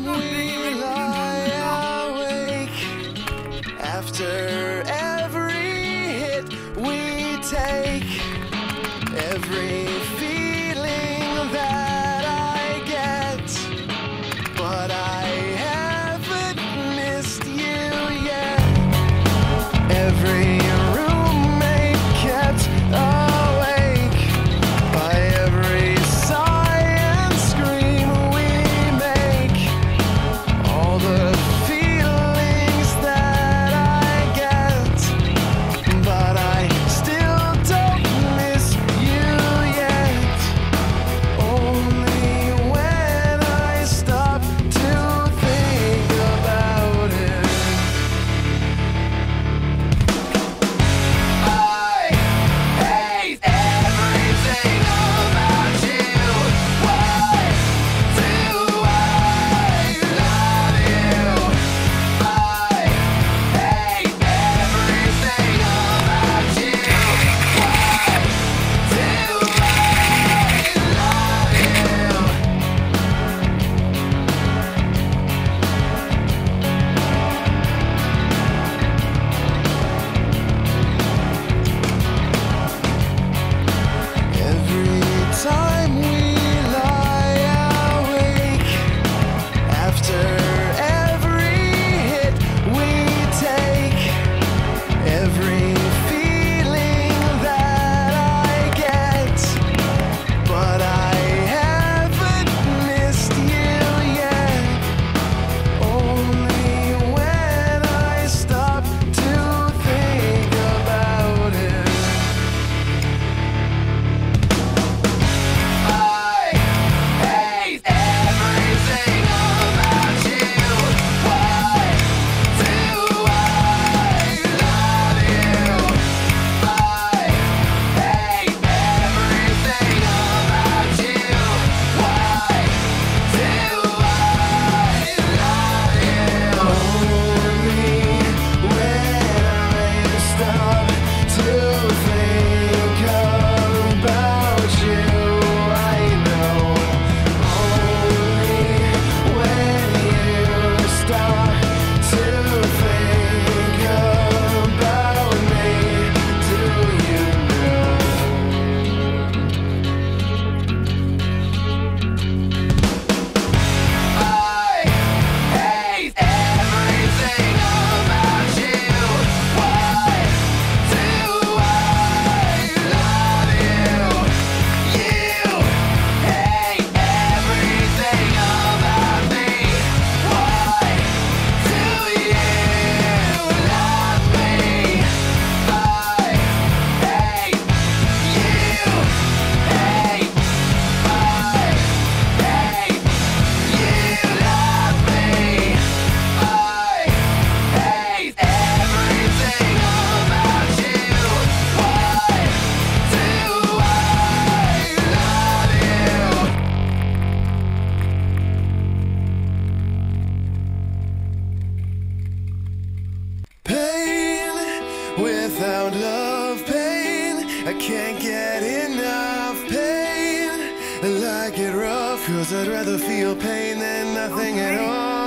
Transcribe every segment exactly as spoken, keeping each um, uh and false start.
time we lie awake, after every hit we take, every feeling that I get, but I haven't missed you yet. Every roommate kept awake by every sigh and scream we make, all the feelings that I get, but I still don't miss you yet. Only when I stop to think about it. I hate everything about you. Why do I love you? I hate everything about you. Why do Every time we lie awake, after every hit we take, every feeling that I get, but I haven't missed you yet. Only when I stop to think about it. I hate everything about you. Why do I love you? I hate everything about you. Why do I love you? Only when I stop to think about you, I know. Only when you stop to think about me, do you know? I hate everything about you. Why do I love you? You hate everything about me. Why do you love me? I hate you. Hate. I hate you. Love me. I hate everything about you. Why do I love you? Pain without love, pain. I can't get enough pain. I like it rough, cause I'd rather feel pain than nothing at all.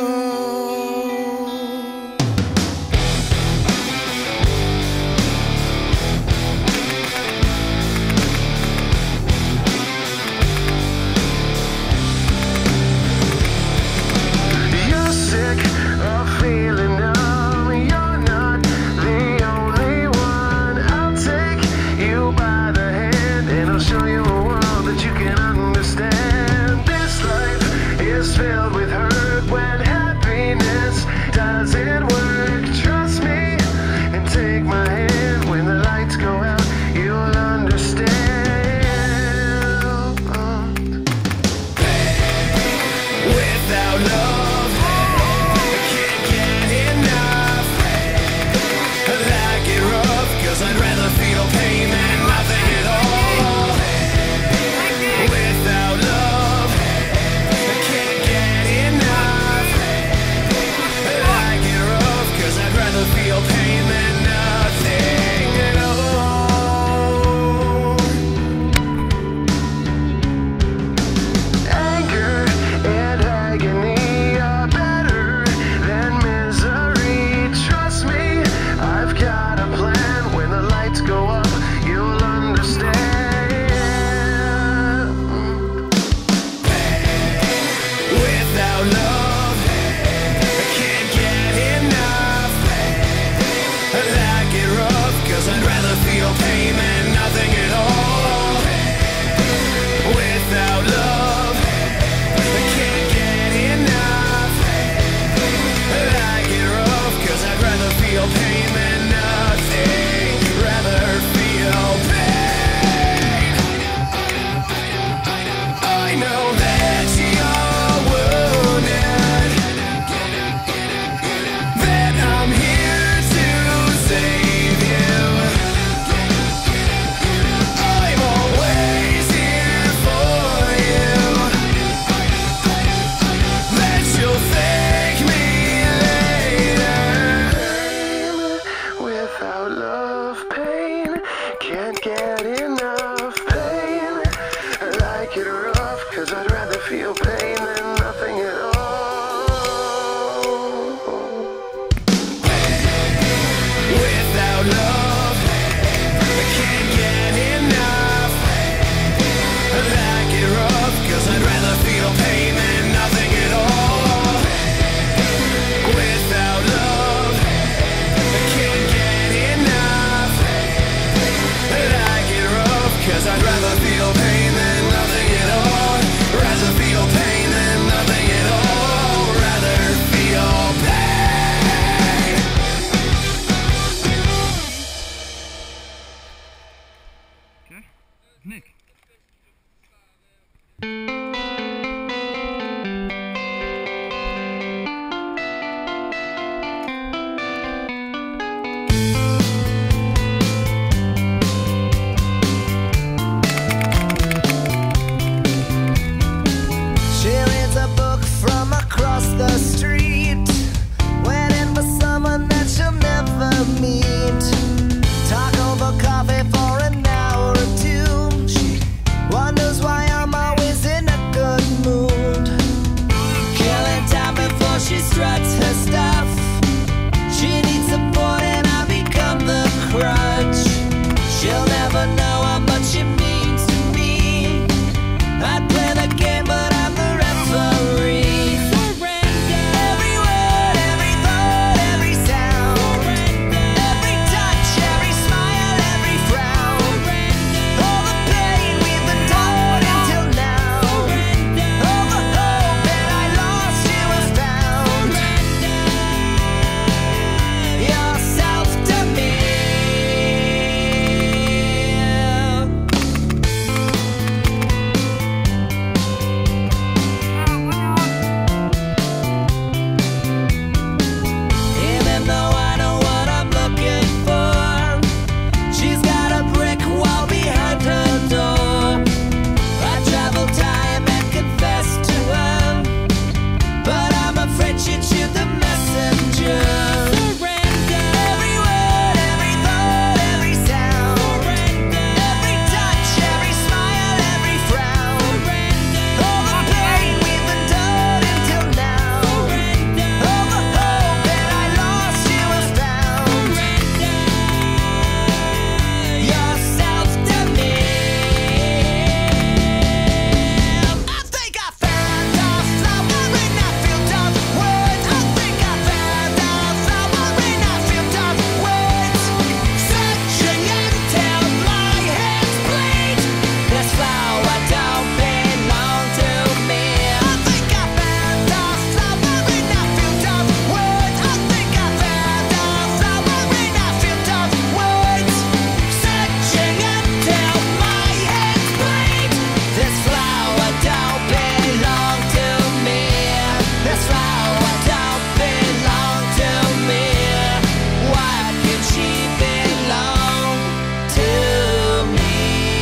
You're sick of feeling numb. You're not the only one. I'll take you by the hand and I'll show you a world that you can understand. This life is filled with hurt when happiness doesn't work. Trust me and take my hand. When the lights go out, you'll understand. Without love, I can't get enough. I like it rough, cause I'd rather feel pain than nothing at all. Without love, I can't get enough. I like it rough, cause I'd rather feel pain than nothing at all. Anger and agony can't get enough pain. I like it rough, cause I'd rather feel pain than nothing at all. Without love, I can't get enough. I like it rough, cause I'd rather feel pain than nothing at all. Without love, I can't get enough. I like it rough, cause I'd rather feel pain than nothing at all. Rather feel pain than nothing at all. Rather feel pain. Okay, Nick. She reads a book from across the street, waiting for someone that she'll never meet. Talk over coffee for an hour or two. She wonders why I'm always in a good mood. Killing time before she struts her stuff. She needs support and I become the crutch. She'll never know how much it means to me. I'd play the game, but I'm the referee. Surrender. Every word, every thought, every sound. Surrender. Every touch, every smile, every frown. Surrender. All the pain we've endured until now. Surrender. All the hope that I lost you have found. Surrender. Yourself to me. Even though I know what I'm looking for, she's got a brick wall behind her door. I travel time and confess to her, but I'm afraid she'd shoot the messenger. Surrender. Every word, every thought, every sound. Surrender. Every touch, every smile, every frown. Surrender. All the pain we've endured until now. Surrender. All the hope that I lost you have found. Surrender. Yourself to me. I think I found a flower in that field of words. I think I found a flower in that field of words. Searching until my hands bleed. This flower don't belong to me. I think I found a flower in that field of words. I think I found a flower in that field of words. Searching until my hands bleed. This flower don't belong to me. This flower don't belong to me. Why can she belong to me?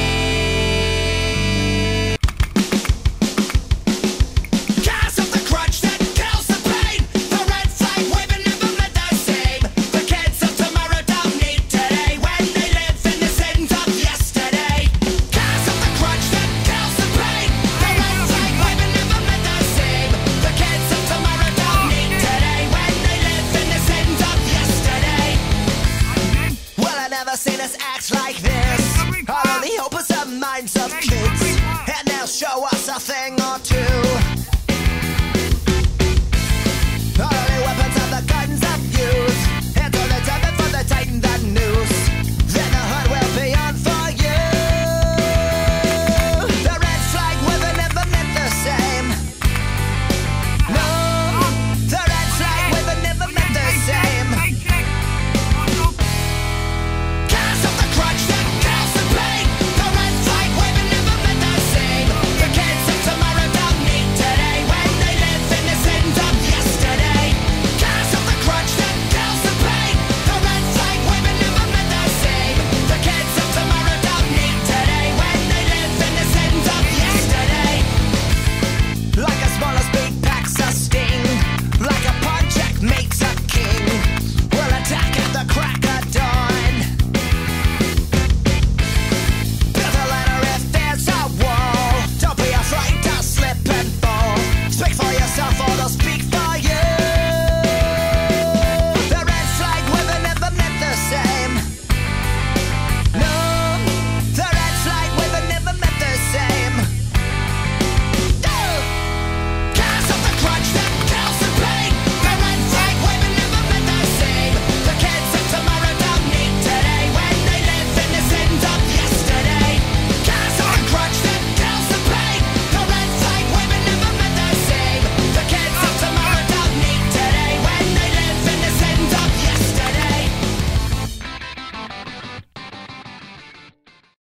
Cast of the crutch that kills the pain. The red flag waving never meant the same. The kids of tomorrow don't need today when they live in the sins of yesterday. Cast of the crutch that kills the pain. The red flag waving never meant the same. The kids of tomorrow don't need today when they live in the sins of yesterday. Well, I never seen us act like this. Our only hope is the minds of kids, and they'll show us a thing or two.